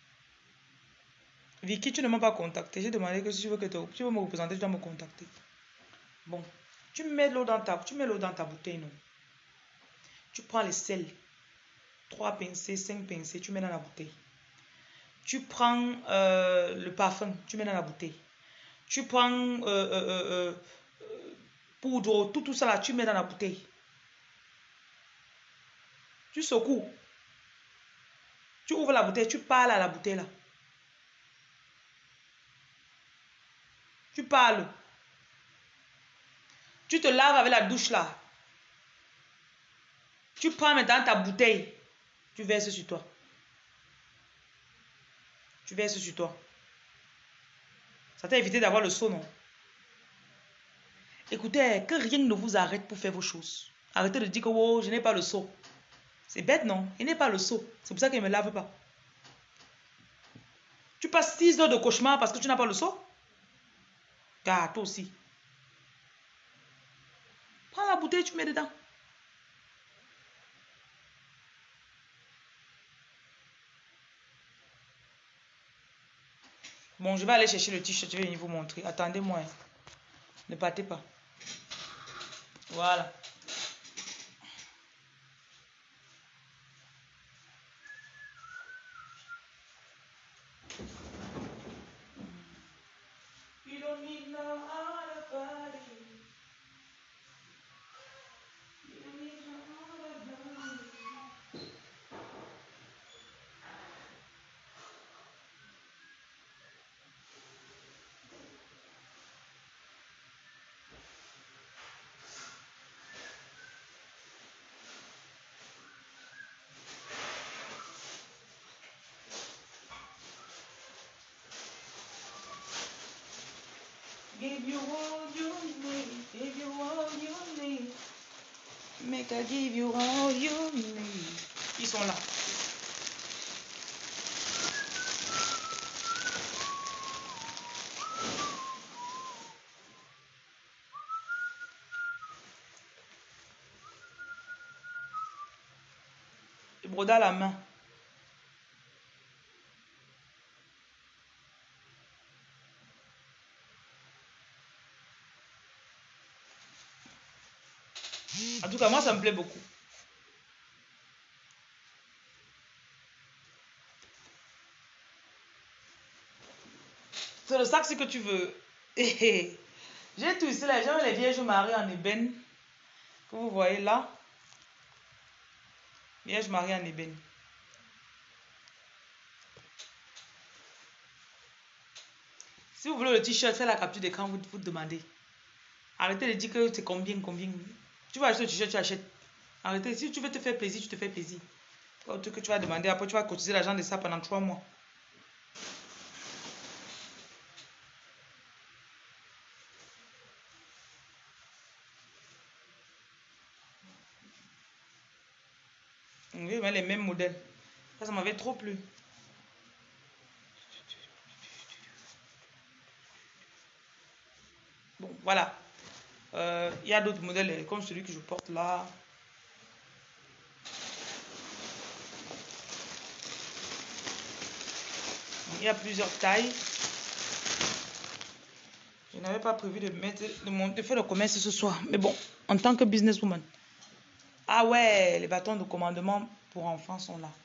Vicky, tu ne m'as pas contacté. J'ai demandé que si tu veux, que te, tu veux me représenter, tu dois me contacter. Bon, tu mets l'eau dans ta, tu mets l'eau dans ta bouteille, non? Tu prends les sels. Trois pincées, cinq pincées, tu mets dans la bouteille. Tu prends euh, le parfum, tu mets dans la bouteille. Tu prends euh, euh, euh, euh, poudre, tout, tout ça là, tu mets dans la bouteille. Tu secoues. Tu ouvres la bouteille, tu parles à la bouteille là. Tu parles. Tu te laves avec la douche là. Tu prends maintenant ta bouteille. Tu verses sur toi. Tu verses sur toi. Ça t'a évité d'avoir le seau, non? Écoutez, que rien ne vous arrête pour faire vos choses. Arrêtez de dire que oh, je n'ai pas le seau. C'est bête, non? Il n'est pas le seau. C'est pour ça qu'il ne me lave pas. Tu passes six heures de cauchemar parce que tu n'as pas le seau? Car toi aussi. Prends la bouteille, tu mets dedans. Bon, je vais aller chercher le t-shirt, je vais venir vous montrer. Attendez-moi. Ne partez pas. Voilà. You don't need no other body. You don't need no other body. Give you all you need, give you all you need. Make I give you all you need. Ils sont là. Le broda à la main. En tout cas, moi, ça me plaît beaucoup. C'est le sac, c'est que tu veux. J'ai tout ici, là. J'ai les Vierges Marie en ébène. Que vous voyez là. Vierge Marie en ébène. Si vous voulez le t-shirt, faites la capture d'écran, vous vous demandez. Arrêtez de dire que c'est combien, combien. Tu vas acheter le t-shirt, tu achètes. Arrêtez. Si tu veux te faire plaisir, tu te fais plaisir. Pas que tu vas demander. Après, tu vas cotiser l'argent de ça pendant trois mois. Oui, mais les mêmes modèles. Ça, ça m'avait trop plu. Bon, voilà. Euh, il y a d'autres modèles comme celui que je porte là. Il y a plusieurs tailles. Je n'avais pas prévu de mettre de, mon, de faire le commerce ce soir. Mais bon, en tant que businesswoman. Ah ouais, les bâtons de commandement pour enfants sont là.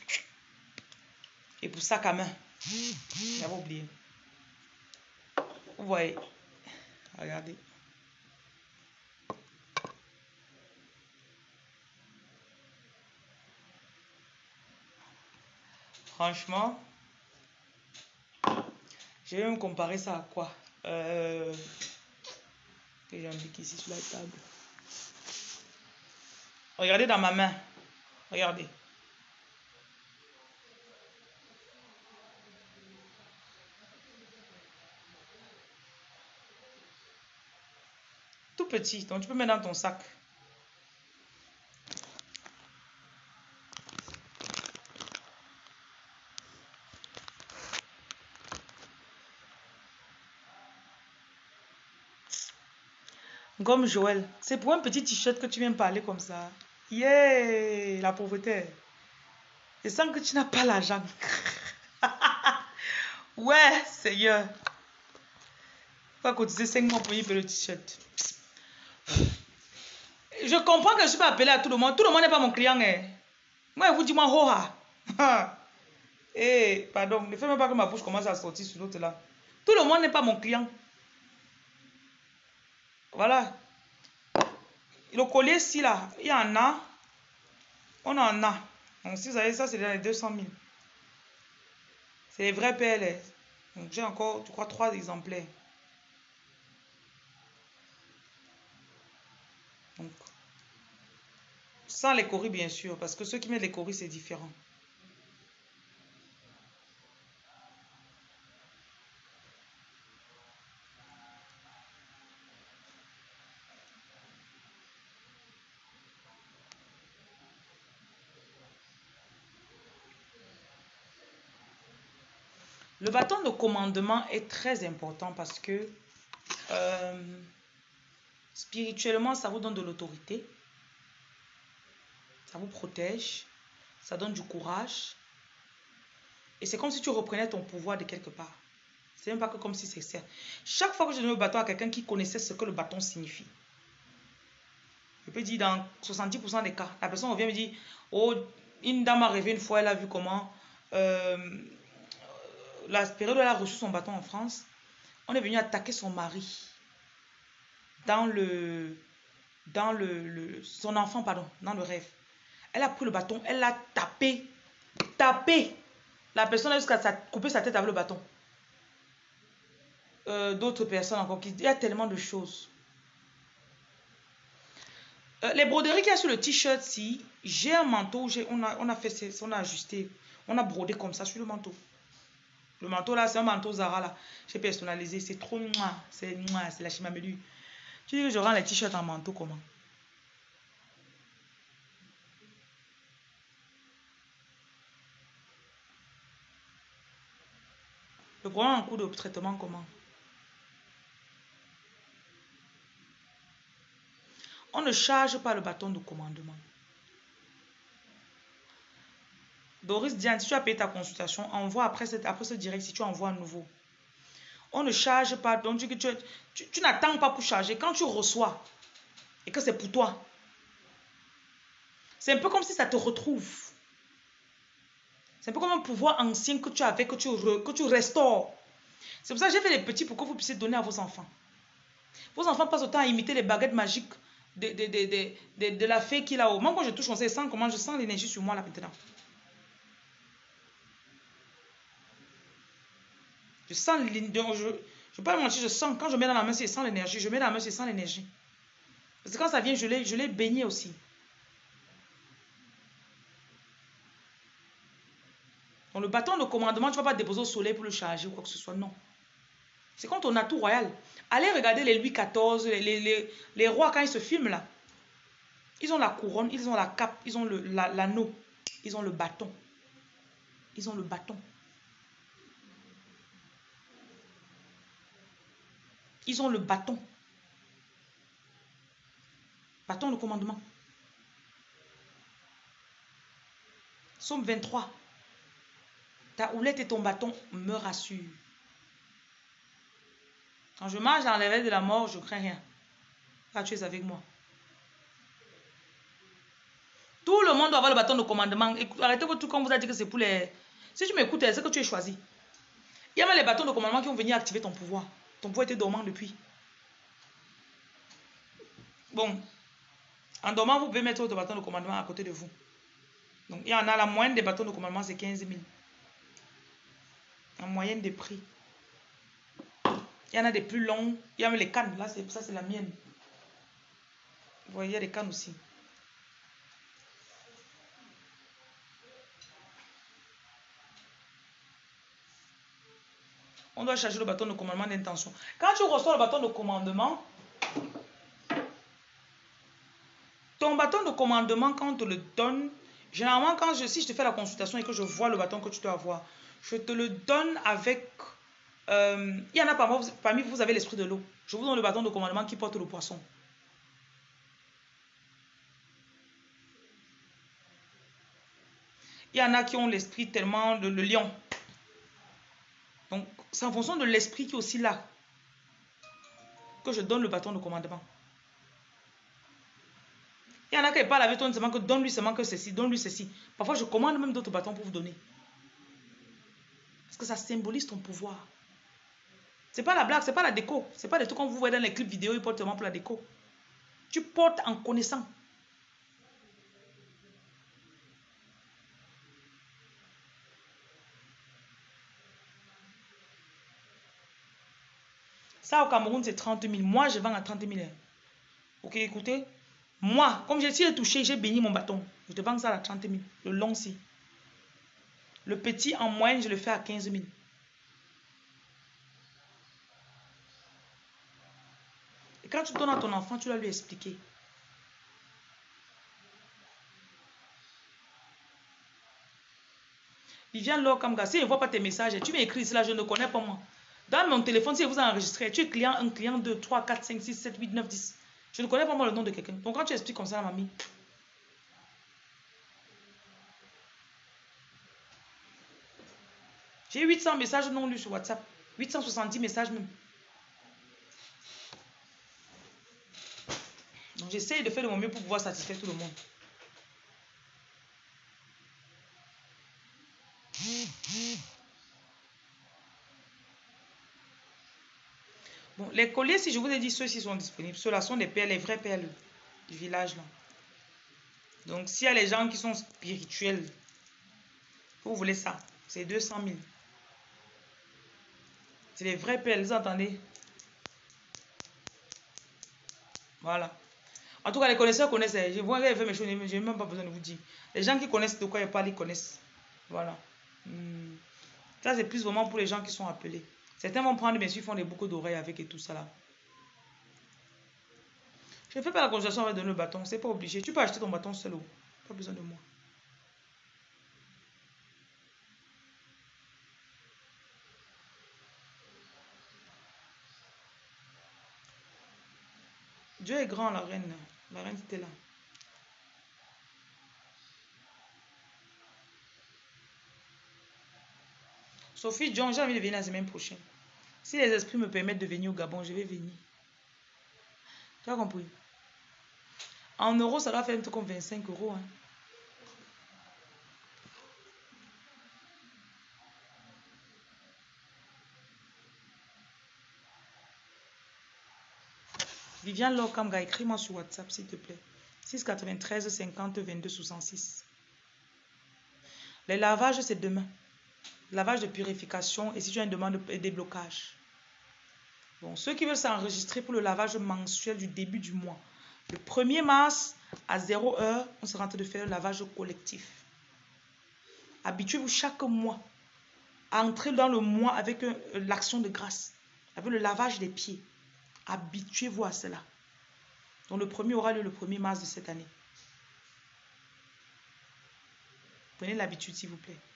Et pour sac à main. J'avais oublié. Vous voyez. Regardez. Franchement, je vais me comparer ça à quoi euh, que j'ai un bic ici sur la table. Regardez dans ma main. Regardez. Tout petit, donc tu peux mettre dans ton sac. Comme Joël, c'est pour un petit t-shirt que tu viens parler comme ça. Yeah, la pauvreté. Je sens que tu n'as pas l'argent. Ouais, Seigneur. Il faut cotiser cinq mois pour y payer le t-shirt. Je comprends que je ne suis pas appelé à tout le monde. Tout le monde n'est pas mon client. Hein. Moi, je vous dis, moi, hoha. Eh, pardon, ne fais même pas que ma bouche commence à sortir sur l'autre là. Tout le monde n'est pas mon client. Voilà. Le collier ici, là, il y en a. On en a. Donc, si vous avez ça, c'est dans les deux cent mille. C'est les vrais P L S. Donc, j'ai encore, je crois, trois exemplaires. Donc, sans les coris, bien sûr, parce que ceux qui mettent les coris, c'est différent. Le bâton de commandement est très important parce que euh, spirituellement, ça vous donne de l'autorité. Ça vous protège. Ça donne du courage. Et c'est comme si tu reprenais ton pouvoir de quelque part. C'est même pas que comme si c'est ça. Chaque fois que je donne le bâton à quelqu'un qui connaissait ce que le bâton signifie, je peux dire dans soixante-dix pour cent des cas, la personne revient et me dit, oh, une dame a rêvé une fois, elle a vu comment euh, la période où elle a reçu son bâton en France, on est venu attaquer son mari dans le, dans le, le son enfant, pardon, dans le rêve. Elle a pris le bâton, elle l'a tapé, tapé. La personne a jusqu'à couper sa tête avec le bâton. Euh, D'autres personnes encore, il y a tellement de choses. Euh, les broderies qu'il y a sur le t-shirt, si j'ai un manteau, on a, on a fait, on a ajusté, on a brodé comme ça sur le manteau. Le manteau là, c'est un manteau Zara là. J'ai personnalisé, c'est trop mouah, c'est mouah, c'est la chimamelu. Tu dis que je rends les t-shirts en manteau comment? Le prends un coup de traitement comment? On ne charge pas le bâton de commandement. Doris Diane, si tu as payé ta consultation, envoie après, cette, après ce direct si tu envoies un nouveau. On ne charge pas, donc tu, tu, tu, tu n'attends pas pour charger. Quand tu reçois et que c'est pour toi, c'est un peu comme si ça te retrouve. C'est un peu comme un pouvoir ancien que tu avais, que tu, re, que tu restaures. C'est pour ça que j'ai fait les petits pour que vous puissiez donner à vos enfants. Vos enfants passent autant à imiter les baguettes magiques de, de, de, de, de, de la fée qu'il a haut. Moi, quand je touche, on sait sans comment je sens l'énergie sur moi là maintenant. Je sens, je ne vais pas mentir, je sens, quand je mets dans la main, c'est sans l'énergie. Je mets dans la main, c'est sans l'énergie. Parce que quand ça vient, je l'ai baigné aussi. Donc le bâton de commandement, tu ne vas pas déposer au soleil pour le charger ou quoi que ce soit, non. C'est comme ton atout royal. Allez regarder les Louis quatorze, les, les, les, les rois quand ils se filment là. Ils ont la couronne, ils ont la cape, ils ont l'anneau, la, ils ont le bâton. Ils ont le bâton. Ils ont le bâton. Bâton de commandement. Somme vingt-trois. Ta houlette et ton bâton me rassurent. Quand je marche dans les rêves de la mort, je ne crains rien. Car tu es avec moi. Tout le monde doit avoir le bâton de commandement. Arrêtez votre truc quand on vous a dit que c'est pour les... Si tu m'écoutes, c'est que tu es choisi. Il y a même les bâtons de commandement qui vont venir activer ton pouvoir. Ton pouvoir était dormant depuis. Bon. En dormant, vous pouvez mettre votre bâton de commandement à côté de vous. Donc, il y en a la moyenne des bâtons de commandement, c'est quinze mille. En moyenne des prix. Il y en a des plus longs. Il y a même les cannes. Là, ça, c'est la mienne. Vous voyez, il y a des cannes aussi. On doit charger le bâton de commandement d'intention. Quand tu reçois le bâton de commandement, ton bâton de commandement, quand on te le donne, généralement, quand je, si je te fais la consultation et que je vois le bâton que tu dois avoir, je te le donne avec... Euh, il y en a parmi, parmi vous, vous avez l'esprit de l'eau. Je vous donne le bâton de commandement qui porte le poisson. Il y en a qui ont l'esprit tellement de le lion. Donc, c'est en fonction de l'esprit qui est aussi là que je donne le bâton de commandement. Il y en a qui parlent avec toi seulement que donne-lui seulement que ceci, donne-lui ceci. Parfois, je commande même d'autres bâtons pour vous donner. Parce que ça symbolise ton pouvoir. C'est pas la blague, c'est pas la déco. C'est pas des trucs qu'on vous voit dans les clips vidéo, ils portent seulement pour la déco. Tu portes en connaissant. Ça, au Cameroun, c'est trente mille. Moi, je vends à trente mille. Ok, écoutez. Moi, comme j'ai si touché, j'ai béni mon bâton. Je te vends ça à trente mille. Le long, si. Le petit, en moyenne, je le fais à quinze mille. Et quand tu donnes à ton enfant, tu dois lui expliquer. Viviane Lokamga, si je ne vois pas tes messages, tu m'écris ici là, je ne connais pas moi. Dans mon téléphone, si vous enregistrez, tu es client un, client deux, trois, quatre, cinq, six, sept, huit, neuf, dix. Je ne connais pas moi le nom de quelqu'un. Donc quand tu expliques comme ça à mamie. J'ai huit cents messages non lus sur WhatsApp. huit cent soixante-dix messages même. Donc j'essaye de faire de mon mieux pour pouvoir satisfaire tout le monde. Bon, les colliers, si je vous ai dit ceux-ci sont disponibles, ceux-là sont des perles, les vraies perles du village là. Donc s'il y a les gens qui sont spirituels, vous voulez ça, c'est deux cent mille. C'est les vraies perles, vous entendez? Voilà. En tout cas, les connaisseurs connaissent. Je vois qu'elle fait mes choses, je n'ai même pas besoin de vous dire. Les gens qui connaissent de quoi ils parlent, ils connaissent. Voilà. Hmm. Ça, c'est plus vraiment pour les gens qui sont appelés. Certains vont prendre, bien sûr, ils font des boucles d'oreilles avec et tout ça là. Je ne fais pas la consultation avec donner le bâton, c'est pas obligé. Tu peux acheter ton bâton seul. Pas besoin de moi. Dieu est grand, la reine. La reine était là. Sophie John, j'ai envie de venir la semaine prochaine. Si les esprits me permettent de venir au Gabon, je vais venir. Tu as compris? En euros, ça doit faire un truc comme vingt-cinq euros. Hein. Viviane Lokamga, écris-moi sur WhatsApp, s'il te plaît. six quatre-vingt-treize cinquante vingt-deux soixante-six. Les lavages, c'est demain. Lavage de purification et si tu as une demande de déblocage. Bon, ceux qui veulent s'enregistrer pour le lavage mensuel du début du mois. Le premier mars, à zéro heure, on sera en train de faire le lavage collectif. Habituez-vous chaque mois à entrer dans le mois avec l'action de grâce, avec le lavage des pieds. Habituez-vous à cela. Donc le premier aura lieu le premier mars de cette année. Prenez l'habitude, s'il vous plaît.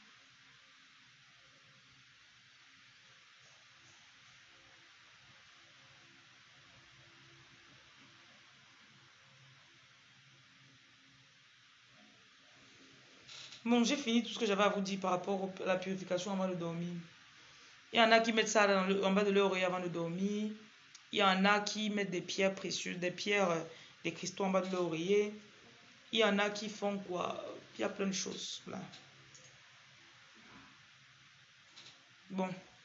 Bon, j'ai fini tout ce que j'avais à vous dire par rapport à la purification avant de dormir. Il y en a qui mettent ça dans le, en bas de leur oreille avant de dormir. Il y en a qui mettent des pierres précieuses, des pierres, des cristaux en bas de leur oreiller. Il y en a qui font quoi? Il y a plein de choses là. Bon.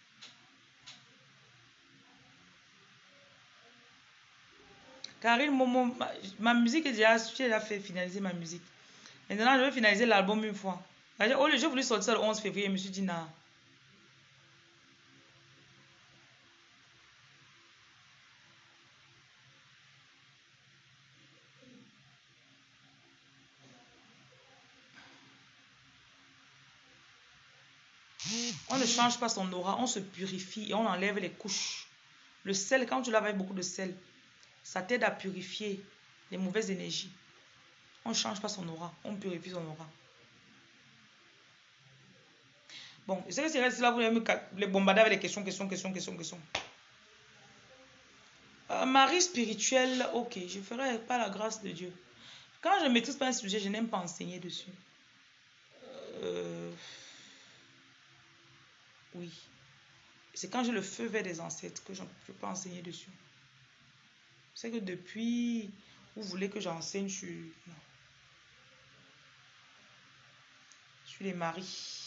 Karine Momo, ma, ma musique est déjà, j'ai déjà fait finaliser ma musique. Maintenant, je vais finaliser l'album une fois. Oh, j'ai voulu sortir ça le onze février, je me suis dit, non. On ne change pas son aura, on se purifie et on enlève les couches. Le sel, quand tu laves avec beaucoup de sel, ça t'aide à purifier les mauvaises énergies. On ne change pas son aura, on purifie son aura. Bon, je sais que c'est reste là, vous allez me les bombarder avec les questions, questions, questions, questions, questions. Euh, Marie spirituelle, ok, je ferai par la grâce de Dieu. Quand je ne maîtrise pas un sujet, je n'aime pas enseigner dessus. Euh, oui. C'est quand j'ai le feu vers des ancêtres que je ne peux pas enseigner dessus. C'est que depuis Vous voulez que j'enseigne sur... Non. Sur les maris.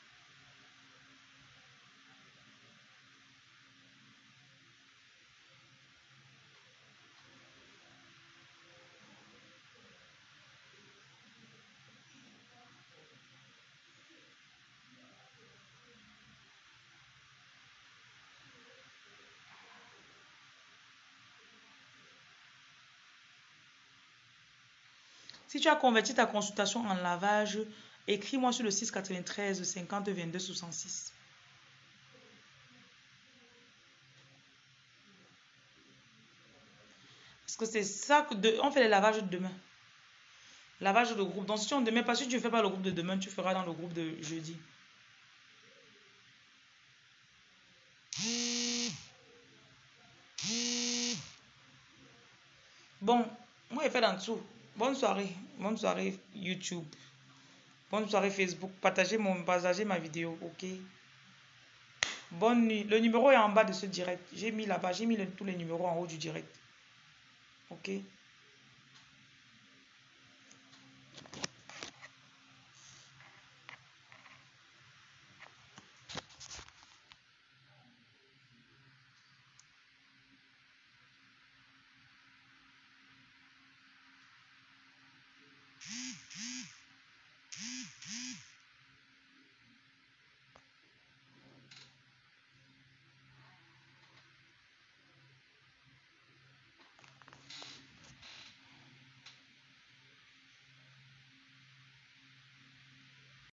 Si tu as converti ta consultation en lavage, écris-moi sur le six quatre-vingt-treize cinquante vingt-deux soixante-six. Parce que c'est ça que de, on fait les lavages de demain. Lavage de groupe. Donc si on demain, parce que tu ne fais pas le groupe de demain, tu feras dans le groupe de jeudi. Bon, moi je fais dans tout. Bonne soirée. Bonne soirée YouTube. Bonne soirée Facebook. Partagez, mon, partagez ma vidéo, ok? Bonne nuit. Le numéro est en bas de ce direct. J'ai mis là-bas, j'ai mis le, tous les numéros en haut du direct. Ok?